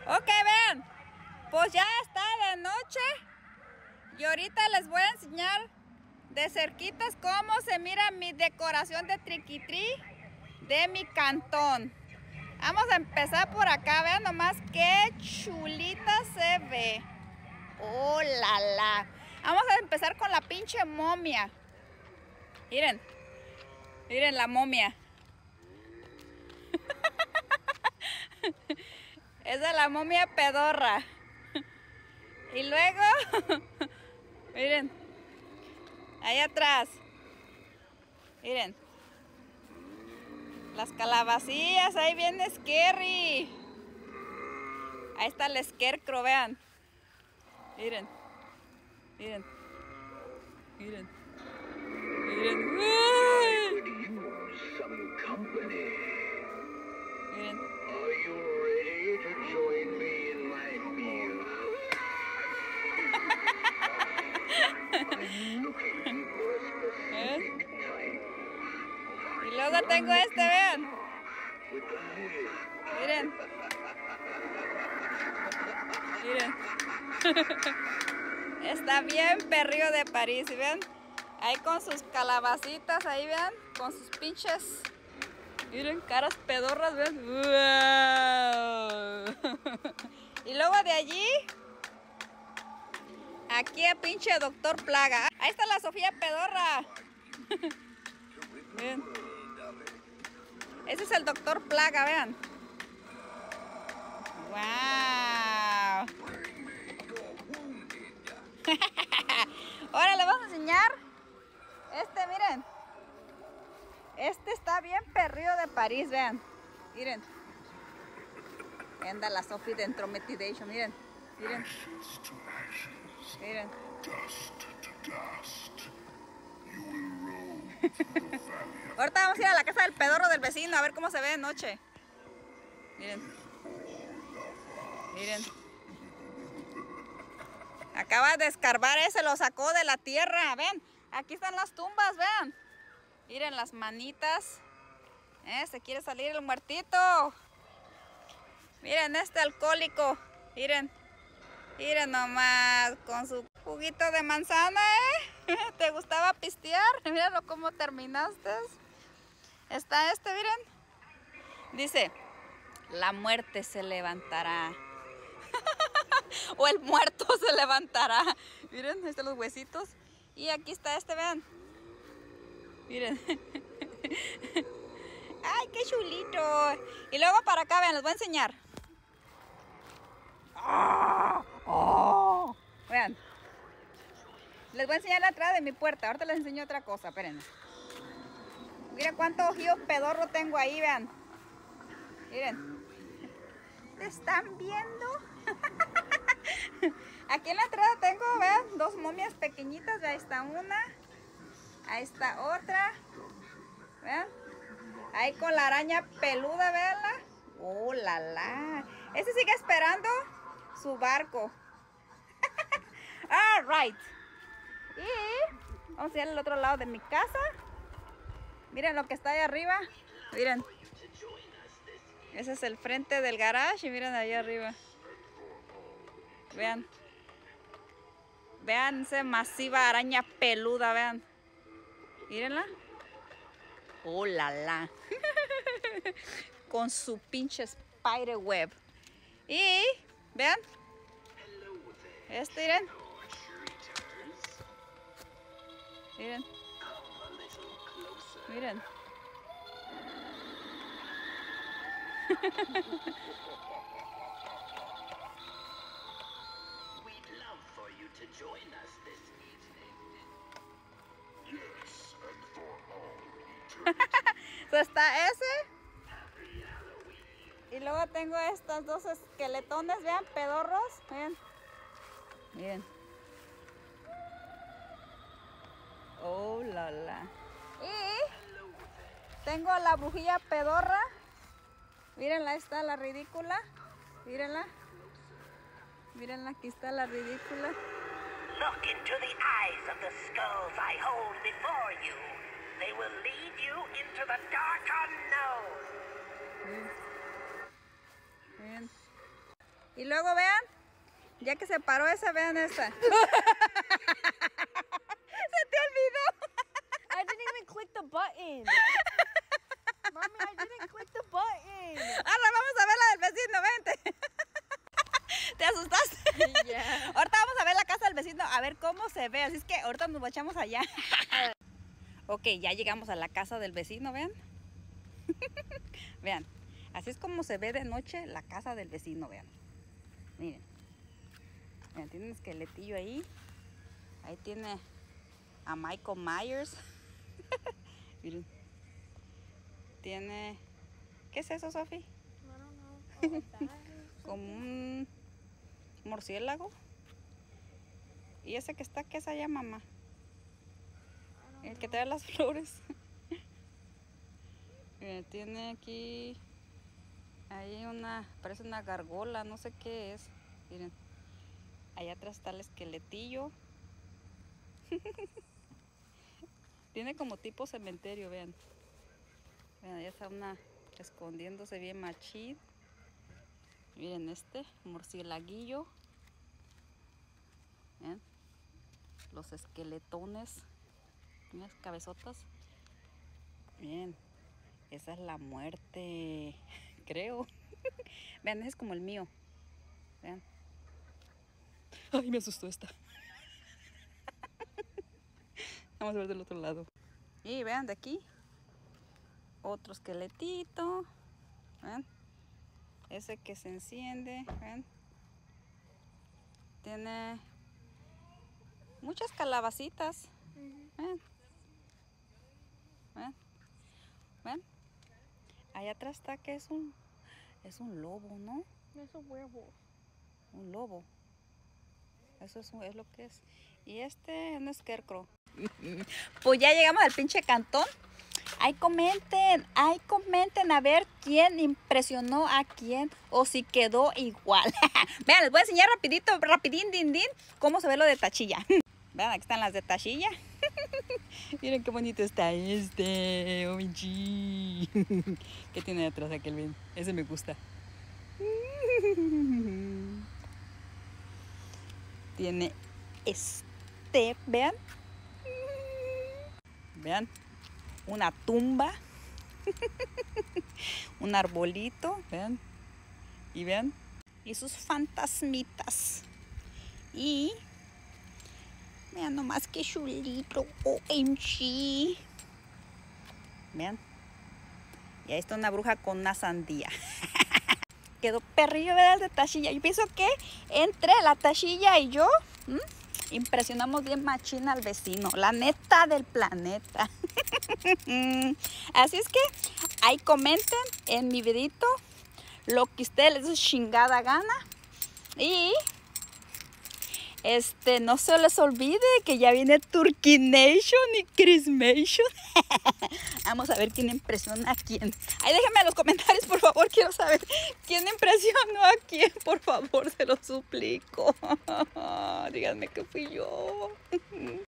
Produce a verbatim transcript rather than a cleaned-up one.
Ok, vean, pues ya está de noche y ahorita les voy a enseñar de cerquitas cómo se mira mi decoración de triqui-tri de mi cantón. Vamos a empezar por acá, vean nomás qué chulita se ve. Oh, la la. Vamos a empezar con la pinche momia. Miren, miren la momia. Es de la momia pedorra. Y luego, miren, ahí atrás, miren, las calabacillas, ahí viene Scary. Ahí está el Scarecrow, vean. Miren, miren, miren, miren. Miren. Are you ready to join me in my meal? I'm looking for a specific type. Y luego tengo este, vean. With the head. Miren. Miren. Está bien perrillo de París, ¿sí ven? Ahí con sus calabacitas, ahí vean, con sus pinches. Miren, caras pedorras, ¿ven? ¡Wow! Y luego de allí, aquí a pinche Doctor Plaga. Ahí está la Sofía pedorra. Miren. Ese es el Doctor Plaga, vean. ¡Wow! Ahora les vamos a enseñar este, miren. Este está bien perrillo de París, vean. Miren. Anda la Sophie de Entrometidation, miren. Miren. Miren. Ahorita vamos a ir a la casa del pedorro del vecino a ver cómo se ve de noche. Miren. Miren. Acaba de escarbar ese, lo sacó de la tierra. Ven, aquí están las tumbas, vean. Miren las manitas. Eh, se quiere salir el muertito. Miren este alcohólico. Miren. Miren nomás con su juguito de manzana, ¿eh? ¿Te gustaba pistear? Míralo cómo terminaste. Está este, miren. Dice, la muerte se levantará. O el muerto se levantará. Miren, ahí están los huesitos. Y aquí está este, vean. Miren. Ay, qué chulito. Y luego para acá, vean, les voy a enseñar. Oh, oh. Vean. Les voy a enseñar la entrada de mi puerta. Ahorita les enseño otra cosa, espérenme. Miren cuántos ojillos pedorro tengo ahí, vean. Miren. ¿Te están viendo? Aquí en la entrada tengo, vean, dos momias pequeñitas. Ahí está una. Ahí está otra. Vean. Ahí con la araña peluda, veanla. Oh, la la. Este sigue esperando su barco. All right. Y vamos a ir al otro lado de mi casa. Miren lo que está ahí arriba. Miren. Ese es el frente del garage y miren ahí arriba. Vean. Vean esa masiva araña peluda, vean. Mírenla. Oh, la la. Con su pinche spider web. Y vean. Este, miren. Miren. Miren. We'd love for you to join us this evening. Yes, and for all eternity. So está ese. Y luego tengo estos dos esqueletones, vean, pedorros. Miren. Miren. Oh, la la. Y tengo la brujilla pedorra. Mírenla, ahí está la ridícula. Mírenla. Mírenla, aquí está la ridícula. Look into the eyes of the skulls I hold before you. They will lead you into the dark unknown. Bien. Bien. Y luego vean, ya que se paró esa, vean esta. ¡Se te olvidó! I didn't even click the button. Mommy, I didn't click the button. Ahora vamos a ver la del vecino, vente. ¿Te asustaste? Yeah. Ahorita vamos a ver la casa del vecino, a ver cómo se ve. Así es que ahorita nos echamos allá. Ok, ya llegamos a la casa del vecino, vean. Vean, así es como se ve de noche la casa del vecino, vean. Miren. Vean, tiene un esqueletillo ahí. Ahí tiene a Michael Myers. Miren. Tiene... ¿Qué es eso, Sophie? I don't know. Como un murciélago. ¿Y ese que está, qué es allá, mamá? El que trae las flores. Miren, tiene aquí... Ahí una... Parece una gargola, no sé qué es. Miren. Allá atrás está el esqueletillo. Tiene como tipo cementerio, vean. Vean, allá está una escondiéndose bien machín. Miren este murcielaguillo. Vean. Los esqueletones. Unas cabezotas. Bien. Esa es la muerte. Creo. Vean, ese es como el mío. Vean. Ay, me asustó esta. Vamos a ver del otro lado. Y vean de aquí. Otro esqueletito. ¿Ven? Ese que se enciende. ¿Ven? Tiene muchas calabacitas. ¿Ven? ¿Ven? ¿Ven? Allá atrás está que es un es un lobo, ¿no? There's a werewolf. Un lobo. Eso es, es lo que es. Y este es un scarecrow. Pues ya llegamos al pinche cantón. Ahí comenten, ahí comenten a ver quién impresionó a quién o si quedó igual. Vean, les voy a enseñar rapidito, rapidín, din, din, cómo se ve lo de Tachilla. Vean, aquí están las de Tachilla. Miren qué bonito está este. O M G. ¿Qué tiene detrás aquel bien? Ese me gusta. Tiene este, vean. Vean. Una tumba. Un arbolito, vean. Y vean. Y sus fantasmitas. Y vean nomás qué chulito. O M G. Vean. Y ahí está una bruja con una sandía. Quedó perrillo, ¿verdad? De Tachilla. Yo pienso que entre la Tachilla y yo ¿m? impresionamos bien machina al vecino. La neta del planeta. Así es que ahí comenten en mi videito lo que ustedes les dé chingada gana. Y este no se les olvide que ya viene Turkey Nation y Christmation. Vamos a ver quién impresionó a quién. Ahí déjenme en los comentarios, por favor. Quiero saber quién impresionó a quién. Por favor, se lo suplico. Díganme que fui yo.